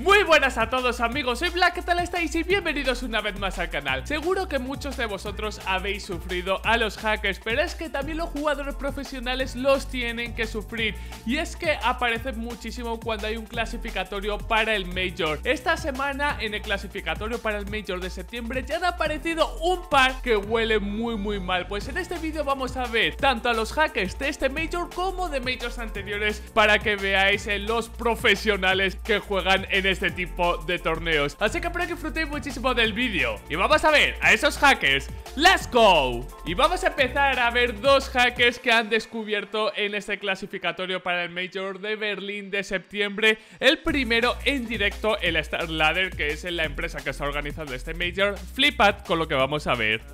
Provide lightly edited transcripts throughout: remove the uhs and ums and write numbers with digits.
Muy buenas a todos amigos, soy Black, ¿qué tal estáis? Y bienvenidos una vez más al canal. Seguro que muchos de vosotros habéis sufrido a los hackers, pero es que también los jugadores profesionales los tienen que sufrir. Y es que aparecen muchísimo cuando hay un clasificatorio para el Major. Esta semana en el clasificatorio para el Major de septiembre ya han aparecido un par que huelen muy mal. Pues en este vídeo vamos a ver tanto a los hackers de este Major como de Majors anteriores, para que veáis los profesionales que juegan en este tipo de torneos. Así que espero que disfrutéis muchísimo del vídeo y vamos a ver a esos hackers. ¡Let's go! Y vamos a empezar a ver dos hackers que han descubierto en este clasificatorio para el Major de Berlín de septiembre. El primero en directo, el Star Ladder, que es la empresa que está organizando este Major. Flipad con lo que vamos a ver.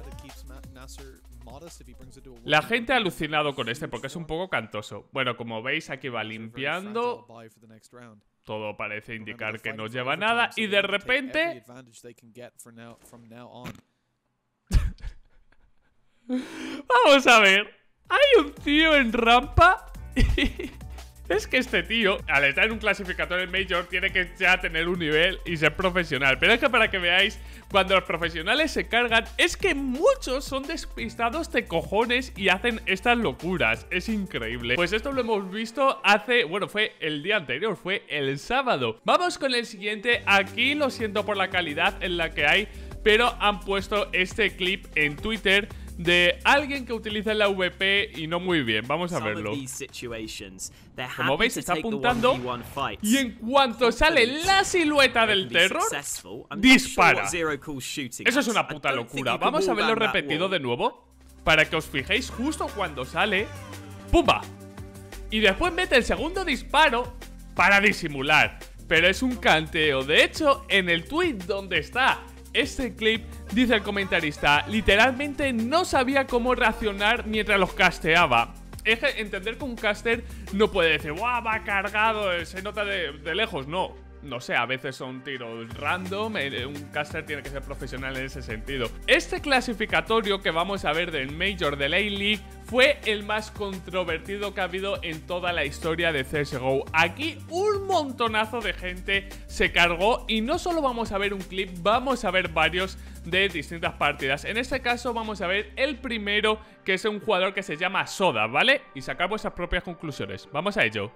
La gente ha alucinado con este porque es un poco cantoso. Bueno, como veis aquí va limpiando. Todo parece indicar que no lleva nada y de repente... Vamos a ver. Hay un tío en rampa y... Es que este tío, al estar en un clasificatorio en Major, tiene que ya tener un nivel y ser profesional. Pero es que para que veáis, cuando los profesionales se cargan, es que muchos son despistados de cojones y hacen estas locuras. Es increíble. Pues esto lo hemos visto hace... Bueno, fue el día anterior, fue el sábado. Vamos con el siguiente. Aquí lo siento por la calidad en la que hay, pero han puesto este clip en Twitter de alguien que utiliza la VP y no muy bien. Vamos a verlo. Como veis, está apuntando y en cuanto sale la silueta del terror, dispara. Eso es una puta locura. Vamos a verlo repetido de nuevo para que os fijéis justo cuando sale. ¡Pumba! Y después mete el segundo disparo para disimular. Pero es un canteo. De hecho, en el tweet donde está este clip, dice el comentarista, literalmente no sabía cómo reaccionar mientras los casteaba. Es que entender que un caster no puede decir, ¡guau, va cargado! Se nota de lejos. No sé, a veces son tiros random. Un caster tiene que ser profesional en ese sentido. Este clasificatorio que vamos a ver del Major de la A-League fue el más controvertido que ha habido en toda la historia de CSGO. Aquí un montonazo de gente se cargó y no solo vamos a ver un clip, vamos a ver varios de distintas partidas. En este caso vamos a ver el primero, que es un jugador que se llama Soda, ¿vale? Y sacar vuestras propias conclusiones. Vamos a ello.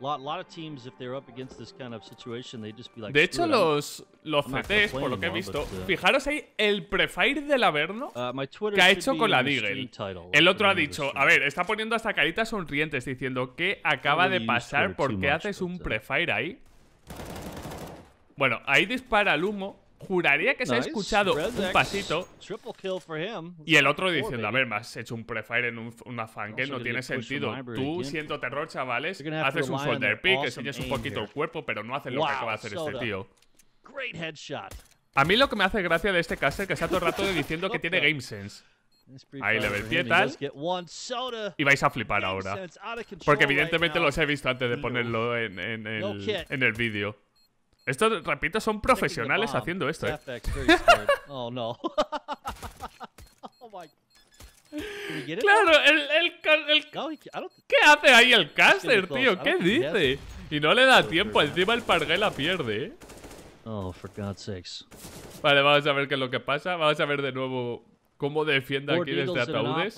De hecho, los CTs, por lo que he visto, fijaros ahí el prefire del Averno que ha hecho con la Deagle. El otro ha dicho, a ver, está poniendo hasta caritas sonrientes diciendo ¿qué acaba de pasar? ¿Por qué haces un prefire ahí? Bueno, ahí dispara el humo. Juraría que se ha escuchado un pasito. Y el otro diciendo, a ver, me has hecho un prefire en una fangame, no tiene sentido. Tú, siendo terror, chavales, haces un shoulder pick, enseñas un poquito el cuerpo, pero no haces lo que acaba de hacer este tío. A mí lo que me hace gracia de este caster, que está todo el rato diciendo que tiene game sense. Ahí le ve el pie tal. Y vais a flipar ahora, porque evidentemente los he visto antes de ponerlo en el vídeo. Esto, repito, son profesionales haciendo esto, Claro, ¿qué hace ahí el caster, tío? ¿Qué dice? Y no le da tiempo, encima el Pargué la pierde, Vale, vamos a ver qué es lo que pasa. Vamos a ver de nuevo cómo defiende aquí desde ataúdes.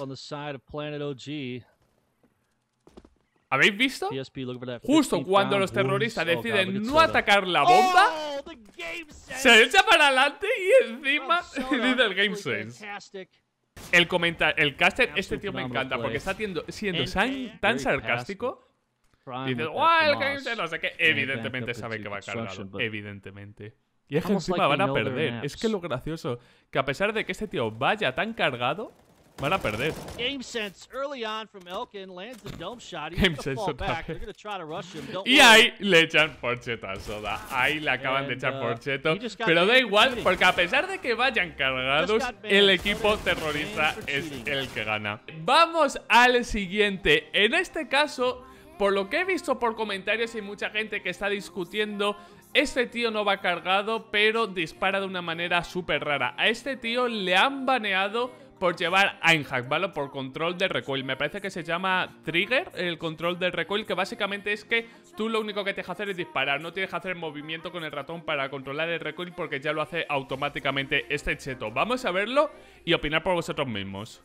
¿Habéis visto? Justo cuando los terroristas deciden no atacar la bomba, se echa para adelante y encima dice el game sense. El caster, este tío me encanta porque está siendo tan sarcástico. Dice, ¡guau, el game sense! No sé qué. Evidentemente sabe que va cargado. Evidentemente. Y es que encima van a perder. Es que lo gracioso, que a pesar de que este tío vaya tan cargado, van a perder. Y ahí le echan porcheto a Soda. Ahí le acaban de echar porcheto. Pero da igual, porque a pesar de que vayan cargados, el equipo terrorista es el que gana. Vamos al siguiente. En este caso, por lo que he visto por comentarios, hay mucha gente que está discutiendo. Este tío no va cargado, pero dispara de una manera súper rara. A este tío le han baneado por llevar Aimhack, ¿vale? Por control de recoil. Me parece que se llama Trigger, el control de recoil, que básicamente es que tú lo único que tienes que hacer es disparar. No tienes que hacer movimiento con el ratón para controlar el recoil porque ya lo hace automáticamente este cheto. Vamos a verlo y opinar por vosotros mismos.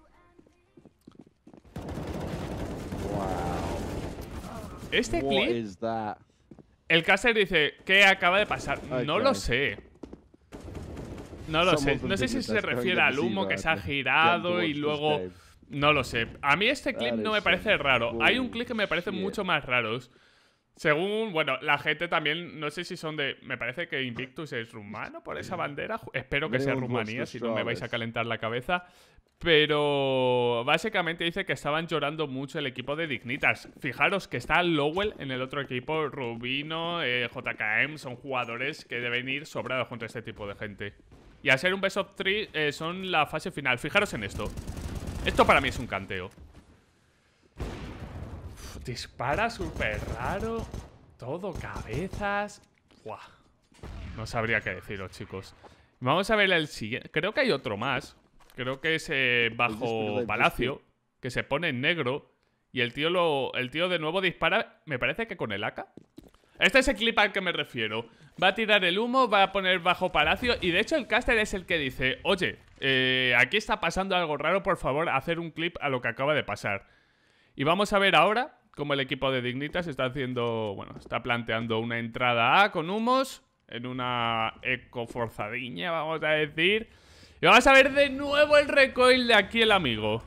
Este clip, el caster dice, ¿qué acaba de pasar? No lo sé. No lo sé. No sé si se refiere al humo que se ha girado y luego... No lo sé. A mí este clip no me parece raro. Hay un clip que me parece mucho más raros. Según, bueno, la gente también, no sé si son de... Me parece que Invictus es rumano por esa bandera. Espero que sea Rumanía, si no me vais a calentar la cabeza. Pero básicamente dice que estaban llorando mucho el equipo de Dignitas. Fijaros que está Lowell en el otro equipo, Rubino, JKM, son jugadores que deben ir sobrados contra este tipo de gente. Y al ser un best of 3 son la fase final. Fijaros en esto. Esto para mí es un canteo. Dispara súper raro. Todo cabezas. Buah. No sabría qué deciros, chicos. Vamos a ver el siguiente. Creo que hay otro más. Creo que es bajo Palacio, que se pone en negro. Y el tío de nuevo dispara, me parece que con el AK. Este es el clip al que me refiero. Va a tirar el humo, va a poner bajo Palacio. Y de hecho el caster es el que dice, oye, aquí está pasando algo raro, por favor, hacer un clip a lo que acaba de pasar. Y vamos a ver ahora cómo el equipo de Dignitas está haciendo, bueno, está planteando una entrada A con humos. En una eco forzadiña, vamos a decir. Y vamos a ver de nuevo el recoil de aquí el amigo.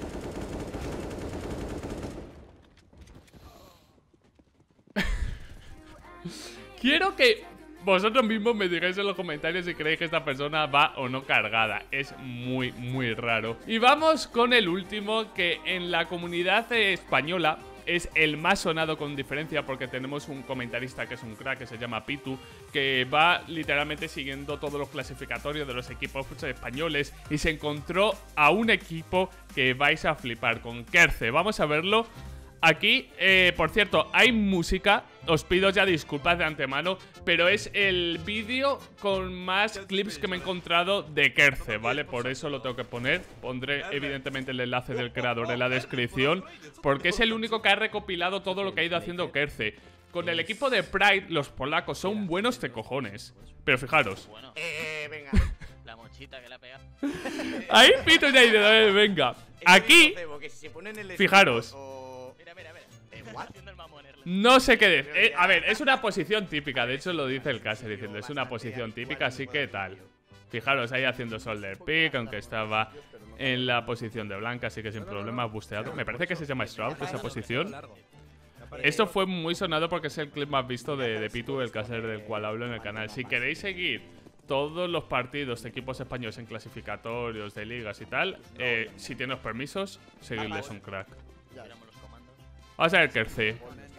Quiero que vosotros mismos me digáis en los comentarios si creéis que esta persona va o no cargada. Es muy, muy raro. Y vamos con el último, que en la comunidad española es el más sonado con diferencia, porque tenemos un comentarista que es un crack, que se llama Pitu, que va literalmente siguiendo todos los clasificatorios de los equipos españoles y se encontró a un equipo que vais a flipar, con Kerce. Vamos a verlo. Aquí, por cierto, hay música. Os pido ya disculpas de antemano, pero es el vídeo con más clips que me he encontrado de Kerce, ¿vale? Por eso lo tengo que poner. Pondré evidentemente el enlace del creador en la descripción, porque es el único que ha recopilado todo lo que ha ido haciendo Kerce. Con el equipo de Pride, los polacos son buenos de cojones. Pero fijaros. Venga. La mochita que la pega. Ahí pito ya de venga. Aquí, fijaros. No sé qué decir. A ver, es una posición típica. De hecho lo dice el caster diciendo, es una posición típica, así que tal. Fijaros ahí haciendo shoulder pick, aunque estaba en la posición de blanca, así que sin problema busteado. Me parece que se llama Stroud esa posición. Esto fue muy sonado porque es el clip más visto de Pitu, el caster del cual hablo en el canal. Si queréis seguir todos los partidos de equipos españoles en clasificatorios, de ligas y tal, si tienes permisos, seguirles un crack. Vamos a ver Kerce.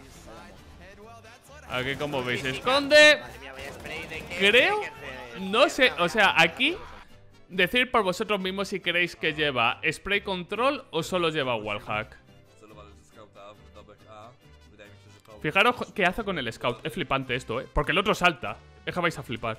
Aquí, como veis, se esconde. Creo, no sé, o sea, aquí decir por vosotros mismos si queréis que lleva spray control o solo lleva wallhack. Fijaros qué hace con el scout. Es flipante esto, porque el otro salta. Es que vais a flipar.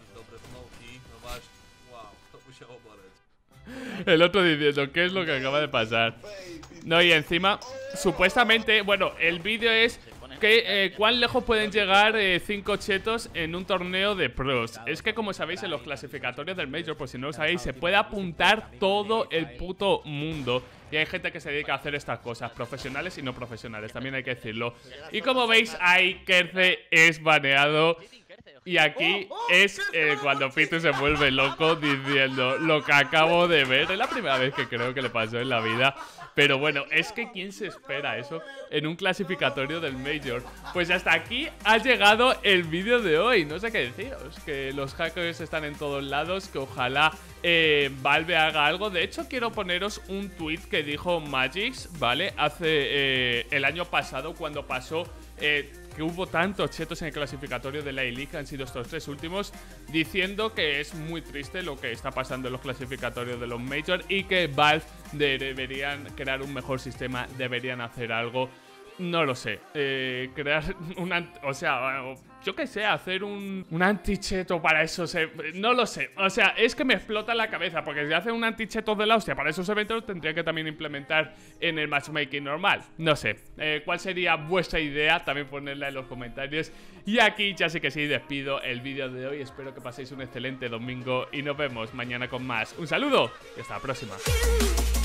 El otro diciendo, ¿qué es lo que acaba de pasar? No, y encima, supuestamente, bueno, el vídeo es que cuán lejos pueden llegar 5 chetos en un torneo de pros. Es que, como sabéis, en los clasificatorios del Major, por si no lo sabéis, se puede apuntar todo el puto mundo. Y hay gente que se dedica a hacer estas cosas, profesionales y no profesionales, también hay que decirlo. Y como veis, ahí Kerce es baneado. Y aquí es cuando Pitu se vuelve loco diciendo lo que acabo de ver. Es la primera vez que creo que le pasó en la vida. Pero bueno, es que ¿quién se espera eso en un clasificatorio del Major? Pues hasta aquí ha llegado el vídeo de hoy. No sé qué deciros, que los hackers están en todos lados, que ojalá Valve haga algo. De hecho, quiero poneros un tweet que dijo Magix, ¿vale? Hace el año pasado, cuando pasó que hubo tantos chetos en el clasificatorio de la E-League, han sido estos 3 últimos, diciendo que es muy triste lo que está pasando en los clasificatorios de los Major y que Valve deberían crear un mejor sistema, deberían hacer algo. No lo sé, crear una... O sea, yo qué sé, hacer un anticheto para esos... no lo sé. O sea, es que me explota la cabeza, porque si hacen un anticheto de la hostia para esos eventos, tendría que también implementar en el matchmaking normal. No sé. ¿Cuál sería vuestra idea? También ponedla en los comentarios. Y aquí ya sé que sí despido el vídeo de hoy. Espero que paséis un excelente domingo y nos vemos mañana con más. Un saludo y hasta la próxima.